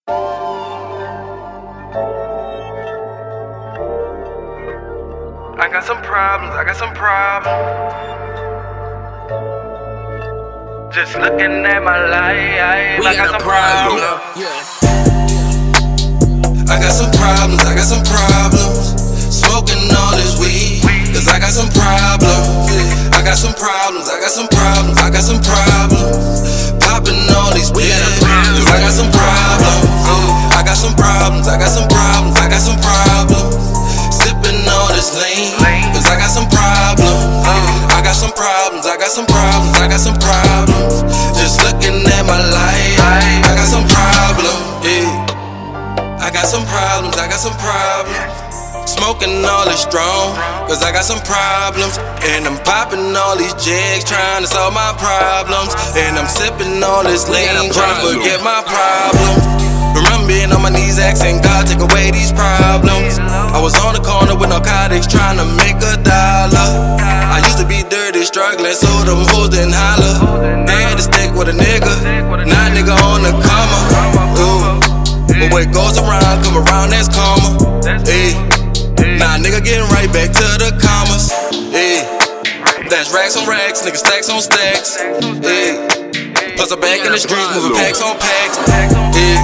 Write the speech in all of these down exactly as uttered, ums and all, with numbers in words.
I got some problems, I got some problems. Just looking at my life, I got some problems. I got some problems, I got some problems. Smoking all this weed, cause I got some problems. I got some problems, I got some problems, I got some problems. Popping all these pills, cause I got some problems. I got some problems, I got some problems, I got some problems. Sipping all this lean, cause I got some problems. I got some problems, I got some problems, I got some problems. Just looking at my life, I got some problems, yeah. I got some problems, I got some problems. Smoking all this strong, cause I got some problems. And I'm popping all these jigs, trying to solve my problems. And I'm sipping all this lean, trying to forget my problems. Remember being on my knees asking God take away these problems. I was on the corner with narcotics trying to make a dollar. I used to be dirty, struggling, so them hoes didn't holler. They had to stick with a nigga, now nigga on the come up. Ooh. But what goes around, come around, that's karma. Hey. Nah, nigga getting right back to the commas. Hey. That's racks on racks, nigga stacks on stacks. Hey. Plus I'm back in the streets, moving packs on packs. Hey.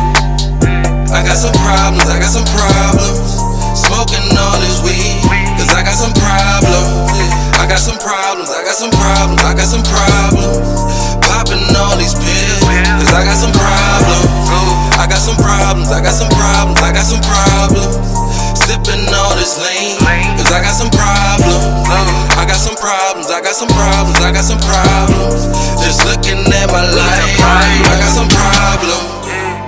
I got some problems, I got some problems. Smoking all this weed, cause I got some problems. I got some problems, I got some problems, I got some problems. Popping all these pills, cause I got some problems. I got some problems, I got some problems, I got some problems. Sipping all this lean, cause I got some problems. I got some problems, I got some problems, I got some problems. Just looking at my life, I got some problems.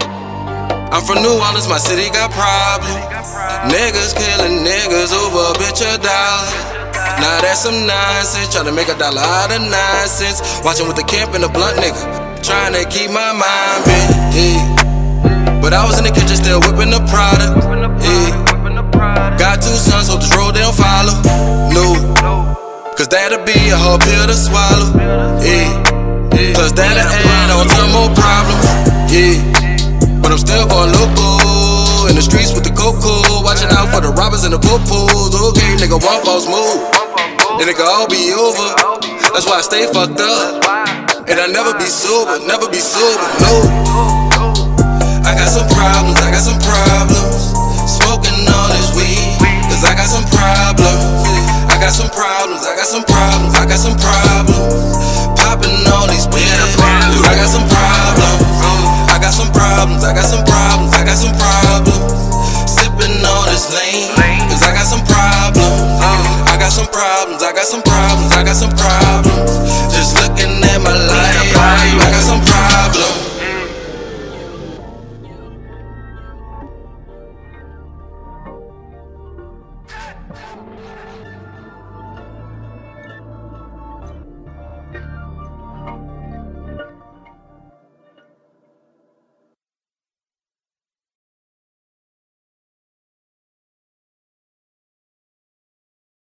I'm from New Orleans, my city got problems. Niggas killing niggas over a bitch a dollar. Now that's some nonsense, tryna make a dollar out of nonsense. Watching with the camp and the blunt nigga, trying to keep my mind bent, yeah. But I was in the kitchen still whipping the product, yeah. Got two sons, hope this road they don't follow, no. Cause that'll be a hard pill to swallow, yeah. Plus that'll add on to more problems, yeah. But I'm still going local, in the streets with the cocoa, watching out for the robbers and the po-pos. Okay, nigga, one false move, then it could all be over. That's why I stay fucked up, and I never be sober, never be sober, no. I got some problems, I got some problems. Smoking all this weed, cause I got some problems. I got some problems, I got some problems, I got some problems. Popping all these pills, cause I got some problems. I got some problems, I got some problems, I got some problems. Sipping all this lean, cause I got some problems. I got some problems, I got some problems, I got some problems. Just looking at my life, I got some problems.